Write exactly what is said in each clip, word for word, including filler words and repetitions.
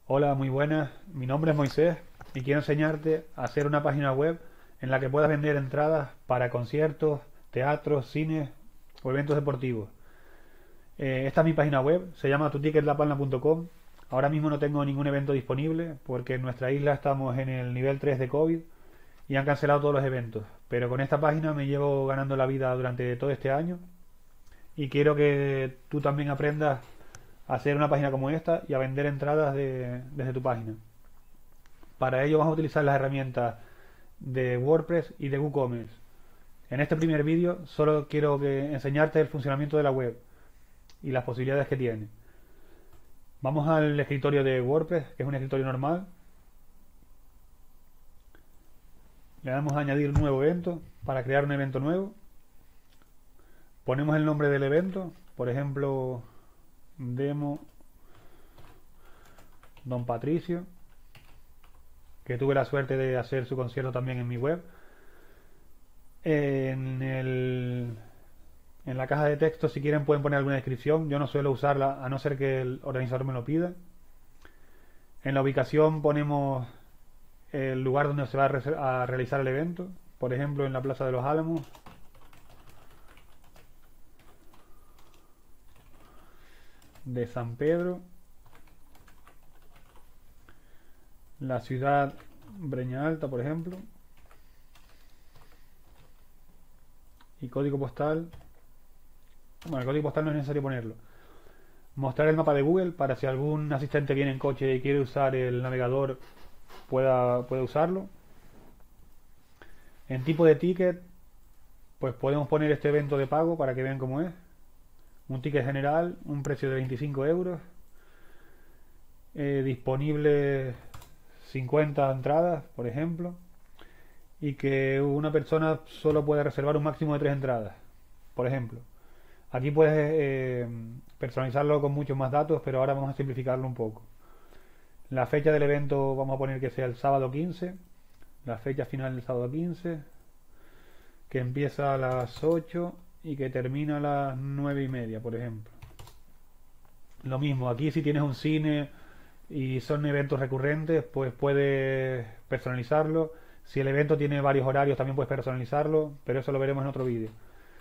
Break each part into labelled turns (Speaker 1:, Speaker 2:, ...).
Speaker 1: Hola, muy buenas. Mi nombre es Moisés y quiero enseñarte a hacer una página web en la que puedas vender entradas para conciertos, teatros, cines o eventos deportivos. Eh, esta es mi página web, se llama tu ticket la palma punto com. Ahora mismo no tengo ningún evento disponible porque en nuestra isla estamos en el nivel tres de COVID y han cancelado todos los eventos. Pero con esta página me llevo ganando la vida durante todo este año y quiero que tú también aprendas a hacer una página como esta y a vender entradas de- desde tu página. Para ello vamos a utilizar las herramientas de WordPress y de WooCommerce. En este primer vídeo solo quiero que enseñarte el funcionamiento de la web y las posibilidades que tiene. Vamos al escritorio de WordPress, que es un escritorio normal. Le damos a añadir un nuevo evento para crear un evento nuevo. Ponemos el nombre del evento, por ejemplo, Demo Don Patricio, que tuve la suerte de hacer su concierto también en mi web. En, el, en la caja de texto, si quieren, pueden poner alguna descripción. Yo no suelo usarla a no ser que el organizador me lo pida. En la ubicación ponemos el lugar donde se va a, a realizar el evento. Por ejemplo, en la Plaza de los Álamos. De San Pedro. La ciudad Breña Alta, por ejemplo. Y código postal. Bueno, el código postal no es necesario ponerlo. Mostrar el mapa de Google para si algún asistente viene en coche y quiere usar el navegador pueda, pueda usarlo. En tipo de ticket, pues podemos poner este evento de pago para que vean cómo es. Un ticket general, un precio de veinticinco euros. Eh, disponible cincuenta entradas, por ejemplo. Y que una persona solo puede reservar un máximo de tres entradas, por ejemplo. Aquí puedes eh, personalizarlo con muchos más datos, pero ahora vamos a simplificarlo un poco. La fecha del evento vamos a poner que sea el sábado quince. La fecha final del sábado quince. Que empieza a las ocho y que termina a las nueve y media, por ejemplo. Lo mismo, aquí si tienes un cine y son eventos recurrentes, pues puedes personalizarlo. Si el evento tiene varios horarios, también puedes personalizarlo, pero eso lo veremos en otro vídeo.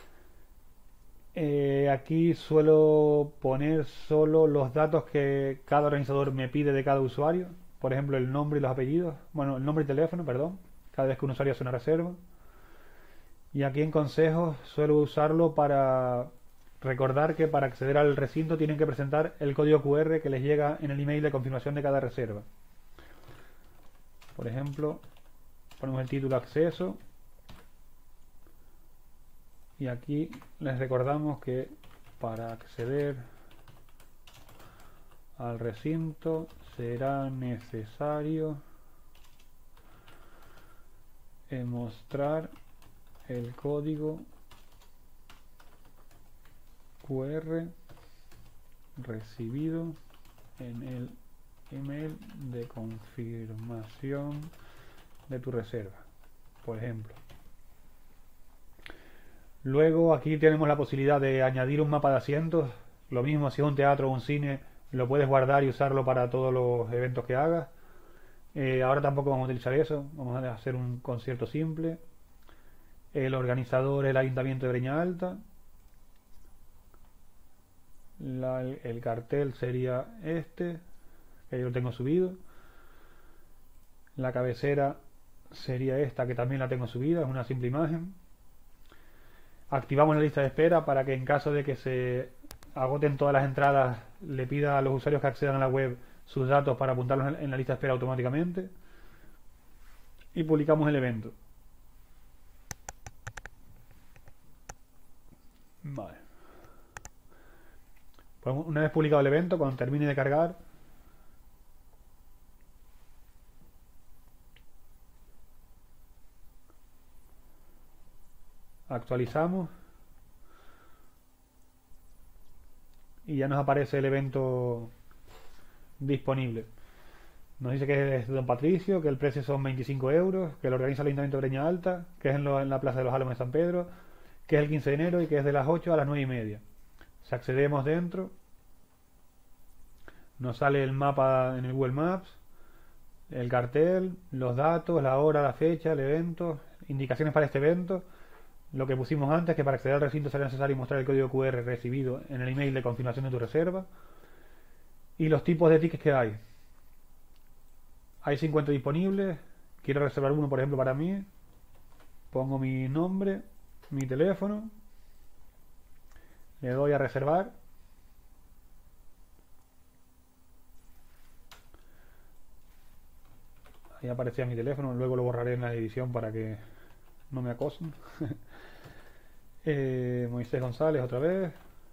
Speaker 1: Eh, aquí suelo poner solo los datos que cada organizador me pide de cada usuario. Por ejemplo, el nombre y los apellidos. Bueno, el nombre y teléfono, perdón. Cada vez que un usuario hace una reserva. Y aquí en consejos suelo usarlo para recordar que para acceder al recinto tienen que presentar el código Q R que les llega en el email de confirmación de cada reserva. Por ejemplo, ponemos el título acceso. Y aquí les recordamos que para acceder al recinto será necesario mostrar el código Q R recibido en el email de confirmación de tu reserva, por ejemplo. Luego aquí tenemos la posibilidad de añadir un mapa de asientos. Lo mismo si es un teatro o un cine, lo puedes guardar y usarlo para todos los eventos que hagas. Eh, ahora tampoco vamos a utilizar eso, vamos a hacer un concierto simple. El organizador es el Ayuntamiento de Breña Alta. La, el, el cartel sería este, que yo lo tengo subido. La cabecera sería esta, que también la tengo subida, es una simple imagen. Activamos la lista de espera para que en caso de que se agoten todas las entradas le pida a los usuarios que accedan a la web sus datos para apuntarlos en la lista de espera automáticamente. Y publicamos el evento. Vale. Pues una vez publicado el evento, cuando termine de cargar, actualizamos y ya nos aparece el evento disponible. Nos dice que es de Don Patricio, que el precio son veinticinco euros, que lo organiza el Ayuntamiento de Breña Alta, que es en, lo, en la Plaza de los Álamos de San Pedro, que es el quince de enero y que es de las ocho a las nueve y media. Si accedemos dentro, Nos sale el mapa en el Google Maps, el cartel, los datos, la hora, la fecha, el evento, indicaciones para este evento, lo que pusimos antes, que para acceder al recinto será necesario mostrar el código Q R recibido en el email de confirmación de tu reserva, y los tipos de tickets que hay. Hay cincuenta disponibles, quiero reservar uno por ejemplo para mí, pongo mi nombre, mi teléfono, le doy a reservar. Ahí aparecía mi teléfono, luego lo borraré en la edición para que no me acosen. eh, Moisés González otra vez.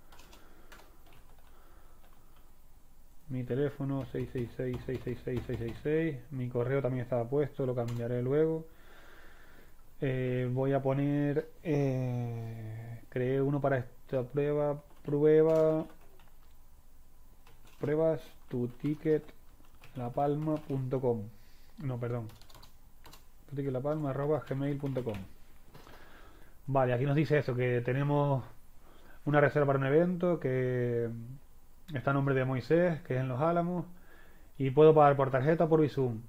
Speaker 1: Mi teléfono seis seis seis, seis seis seis, seis seis seis. Mi correo también estaba puesto, lo cambiaré luego. Eh, voy a poner... Eh, creé uno para esta prueba. Prueba... Pruebas tu ticket lapalma punto com. No, perdón. tu ticket lapalma arroba gmail punto com. Vale, aquí nos dice eso, que tenemos una reserva para un evento, que está a nombre de Moisés, que es en Los Álamos, y puedo pagar por tarjeta o por Bizum,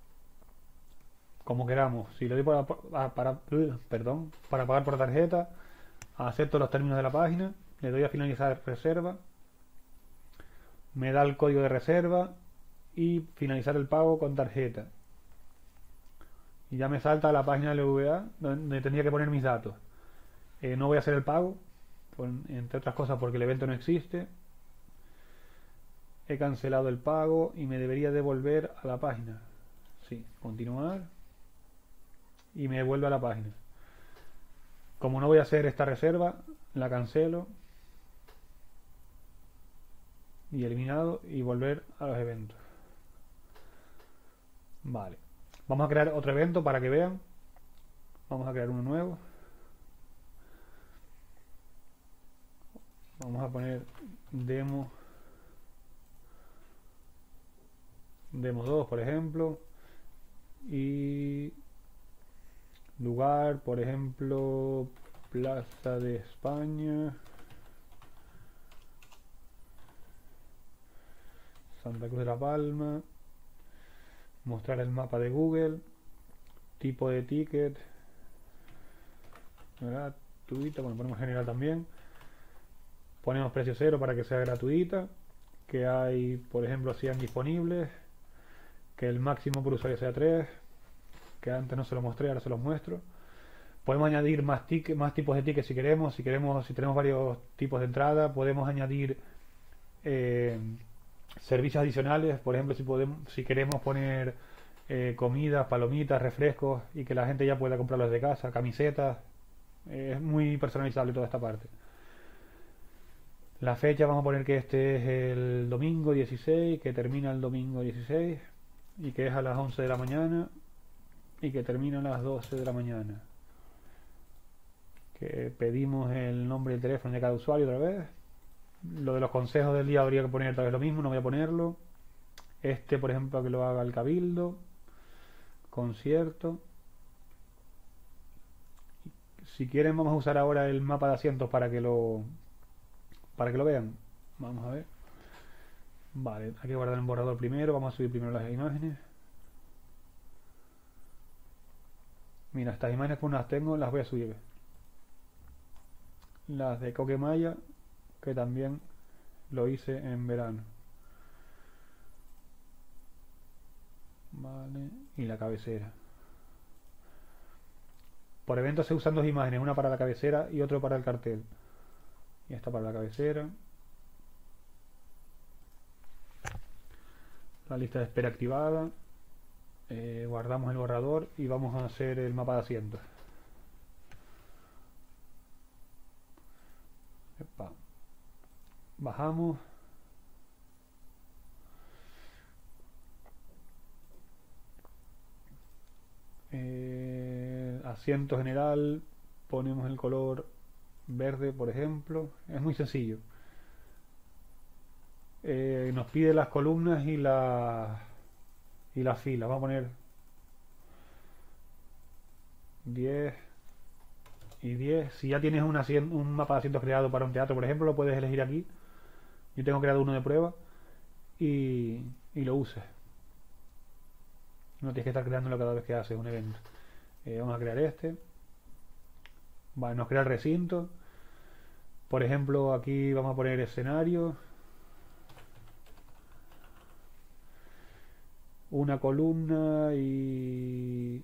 Speaker 1: como queramos. Si le doy para, para, para, perdón, para pagar por tarjeta, acepto los términos de la página, le doy a finalizar reserva, me da el código de reserva y finalizar el pago con tarjeta. Y ya me salta a la página del V A donde tendría que poner mis datos. Eh, no voy a hacer el pago, por, entre otras cosas porque el evento no existe. He cancelado el pago y me debería devolver a la página. Sí, continuar. Y me devuelve a la página. Como no voy a hacer esta reserva, la cancelo. Y eliminado y volver a los eventos. Vale. Vamos a crear otro evento para que vean. Vamos a crear uno nuevo. Vamos a poner demo demo dos, por ejemplo, y lugar, por ejemplo, Plaza de España, Santa Cruz de la Palma. Mostrar el mapa de Google, tipo de ticket gratuita, bueno, ponemos general también, ponemos precio cero para que sea gratuita, que hay, por ejemplo, cien disponibles, que el máximo por usuario sea tres, que antes no se lo mostré, ahora se los muestro. Podemos añadir más, ticket, más tipos de tickets si queremos, si queremos, si tenemos varios tipos de entrada, podemos añadir eh, servicios adicionales, por ejemplo, si podemos, si queremos poner eh, comidas, palomitas, refrescos y que la gente ya pueda comprarlos de casa, camisetas, eh, es muy personalizable toda esta parte. La fecha vamos a poner que este es el domingo dieciséis, que termina el domingo dieciséis y que es a las once de la mañana y que termina a las doce de la mañana. Que pedimos el nombre y el teléfono de cada usuario otra vez. Lo de los consejos del día habría que poner otra vez lo mismo, no voy a ponerlo. Este, por ejemplo, que lo haga el cabildo. Concierto. Si quieren vamos a usar ahora el mapa de asientos para que lo para que lo vean. Vamos a ver. Vale, hay que guardar el borrador primero. Vamos a subir primero las imágenes. Mira, estas imágenes que las tengo las voy a subir. Las de Coquemaya, que también lo hice en verano. Vale, y la cabecera. Por evento se usan dos imágenes, una para la cabecera y otra para el cartel. Y esta para la cabecera. La lista de espera activada. Eh, guardamos el borrador y vamos a hacer el mapa de asientos. Epa. Bajamos. Eh, asiento general, ponemos el color verde, por ejemplo. Es muy sencillo. Eh, nos pide las columnas y la y las filas. Vamos a poner diez y diez. Si ya tienes un, un mapa de asientos creado para un teatro, por ejemplo, lo puedes elegir aquí. Yo tengo creado uno de prueba y, y lo uses. No tienes que estar creándolo cada vez que haces un evento. Eh, vamos a crear este. Vale, nos crea el recinto. Por ejemplo, aquí vamos a poner escenario. Una columna y...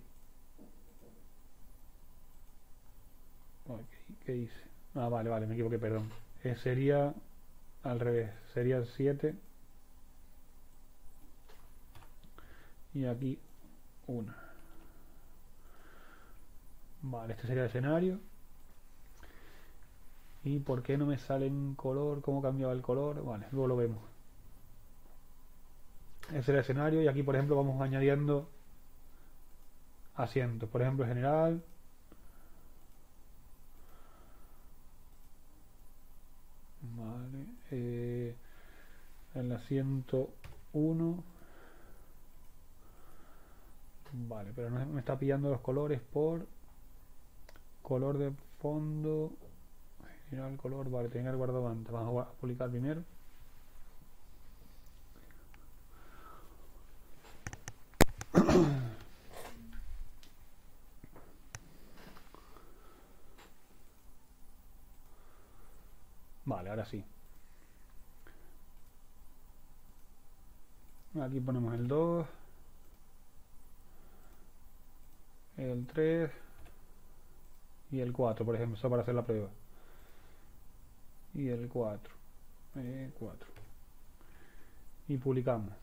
Speaker 1: Okay, ¿qué hice? Ah, vale, vale, me equivoqué, perdón. Eh, sería al revés. Sería siete. Y aquí una. Vale, este sería el escenario. ¿Y por qué no me sale en color? ¿Cómo cambiaba el color? Vale, luego lo vemos. Ese es el escenario y aquí, por ejemplo, vamos añadiendo asientos. Por ejemplo, general. Vale. Eh, el asiento uno. Vale, pero no me está pillando los colores por color de fondo. General, color. Vale, tenía que haber guardado antes. Vamos a publicar primero. Vale, ahora sí. Aquí ponemos el dos, el tres y el cuatro, por ejemplo, solo para hacer la prueba. Y el cuatro. Eh, cuatro. Y publicamos.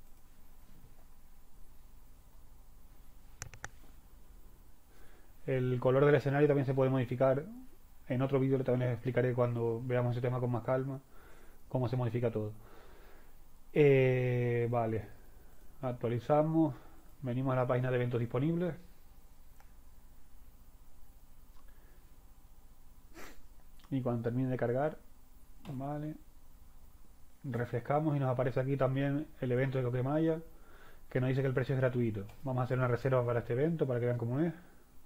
Speaker 1: El color del escenario también se puede modificar. En otro vídeo también les explicaré cuando veamos ese tema con más calma, cómo se modifica todo. Eh, vale. Actualizamos. Venimos a la página de eventos disponibles. Y cuando termine de cargar, vale, refrescamos y nos aparece aquí también el evento de Coquemaya, que nos dice que el precio es gratuito. Vamos a hacer una reserva para este evento para que vean cómo es.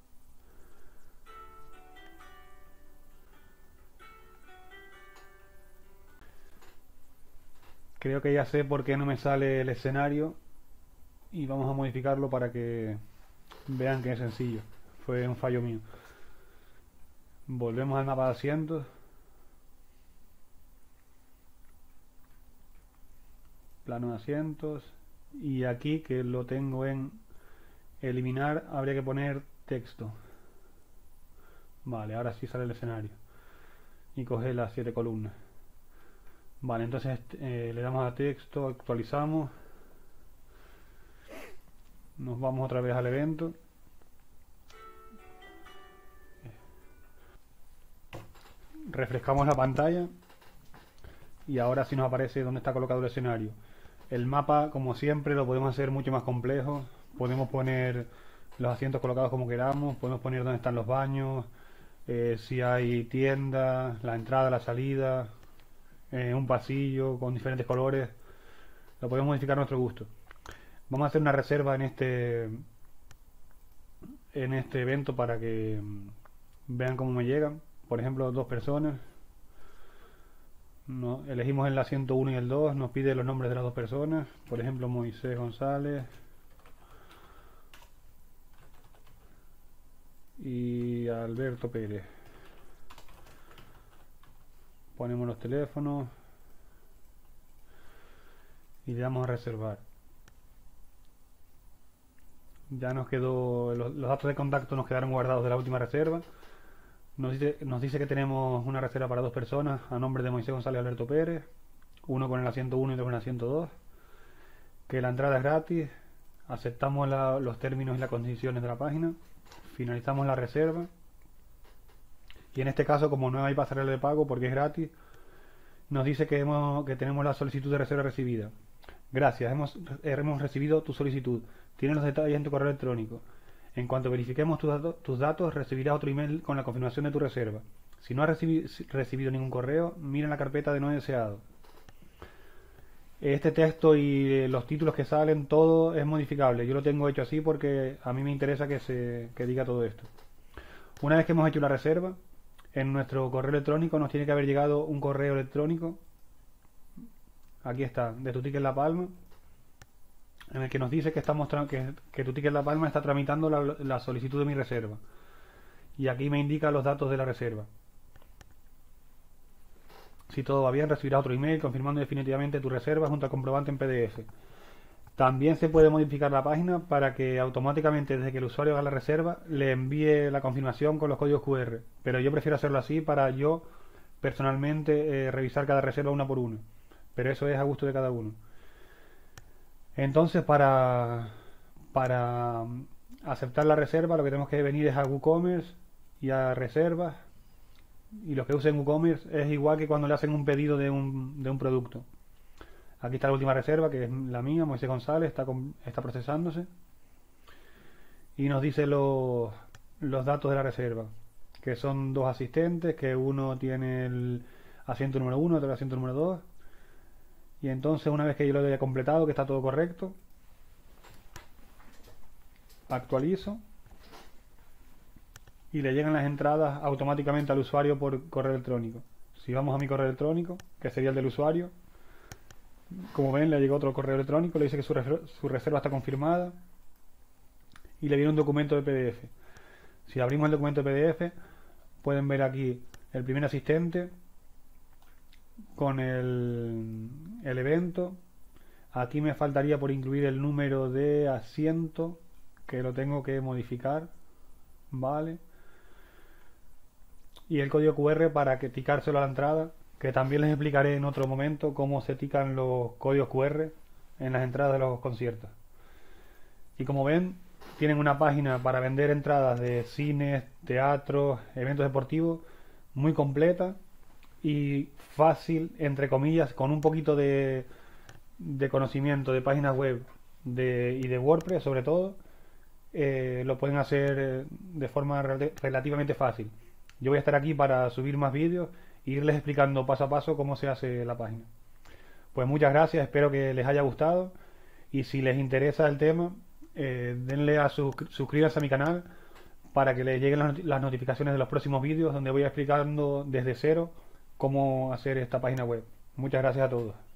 Speaker 1: Creo que ya sé por qué no me sale el escenario y vamos a modificarlo para que vean que es sencillo. Fue un fallo mío. Volvemos al mapa de asientos. Plano de asientos. Y aquí, que lo tengo en eliminar, habría que poner texto. Vale, ahora sí sale el escenario. Y coge las siete columnas. Vale, entonces eh, le damos a texto, actualizamos. Nos vamos otra vez al evento. Refrescamos la pantalla. Y ahora sí nos aparece dónde está colocado el escenario. El mapa, como siempre, lo podemos hacer mucho más complejo. Podemos poner los asientos colocados como queramos. Podemos poner dónde están los baños. Eh, si hay tiendas, la entrada, la salida. Eh, un pasillo con diferentes colores. Lo podemos modificar a nuestro gusto. Vamos a hacer una reserva en este en este evento para que vean cómo me llegan. Por ejemplo, dos personas. No, elegimos el asiento uno y el dos. Nos pide los nombres de las dos personas. Por ejemplo, Moisés González y Alberto Pérez. Ponemos los teléfonos y le damos a reservar. Ya nos quedó, los, los datos de contacto nos quedaron guardados de la última reserva. Nos dice, nos dice que tenemos una reserva para dos personas a nombre de Moisés González y Alberto Pérez, uno con el asiento uno y otro con el asiento dos, que la entrada es gratis. Aceptamos la, los términos y las condiciones de la página, finalizamos la reserva y en este caso, como no hay pasarela de pago porque es gratis, nos dice que, hemos, que tenemos la solicitud de reserva recibida. Gracias, hemos, hemos recibido tu solicitud. Tienes los detalles en tu correo electrónico. En cuanto verifiquemos tus datos, tus datos, recibirás otro email con la confirmación de tu reserva. Si no has recibi recibido ningún correo, mira en la carpeta de no deseado. Este texto y los títulos que salen, todo es modificable. Yo lo tengo hecho así porque a mí me interesa que se que diga todo esto. Una vez que hemos hecho la reserva, en nuestro correo electrónico nos tiene que haber llegado un correo electrónico aquí está, de Tu Ticket La Palma, en el que nos dice que, estamos que, que Tu Ticket La Palma está tramitando la, la solicitud de mi reserva. Y aquí me indica los datos de la reserva. Si todo va bien, recibirás otro email confirmando definitivamente tu reserva junto al comprobante en P D F. También se puede modificar la página para que automáticamente desde que el usuario haga la reserva le envíe la confirmación con los códigos Q R. Pero yo prefiero hacerlo así para yo personalmente eh, revisar cada reserva una por una. Pero eso es a gusto de cada uno. Entonces para, para aceptar la reserva lo que tenemos que venir es a WooCommerce y a reservas. Y los que usen WooCommerce es igual que cuando le hacen un pedido de un, de un producto. Aquí está la última reserva, que es la mía, Moisés González, está, con, está procesándose. Y nos dice los, los datos de la reserva, que son dos asistentes, que uno tiene el asiento número uno, otro el asiento número dos. Y entonces una vez que yo lo haya completado, que está todo correcto, actualizo. Y le llegan las entradas automáticamente al usuario por correo electrónico. Si vamos a mi correo electrónico, que sería el del usuario, como ven, le llegó otro correo electrónico, le dice que su, reserva, su reserva está confirmada y le viene un documento de P D F. Si abrimos el documento de P D F, pueden ver aquí el primer asistente con el, el evento. Aquí me faltaría por incluir el número de asiento, que lo tengo que modificar, vale. Y el código Q R para que ticárselo a la entrada, que también les explicaré en otro momento cómo se tican los códigos Q R en las entradas de los conciertos. Y como ven, tienen una página para vender entradas de cines, teatros, eventos deportivos, muy completa y fácil, entre comillas, con un poquito de, de conocimiento de páginas web de, y de WordPress sobre todo, eh, lo pueden hacer de forma rel relativamente fácil. Yo voy a estar aquí para subir más vídeos e irles explicando paso a paso cómo se hace la página. Pues muchas gracias, espero que les haya gustado y si les interesa el tema, eh, denle a su, suscríbanse a mi canal para que les lleguen las, las notificaciones de los próximos vídeos donde voy explicando desde cero cómo hacer esta página web. Muchas gracias a todos.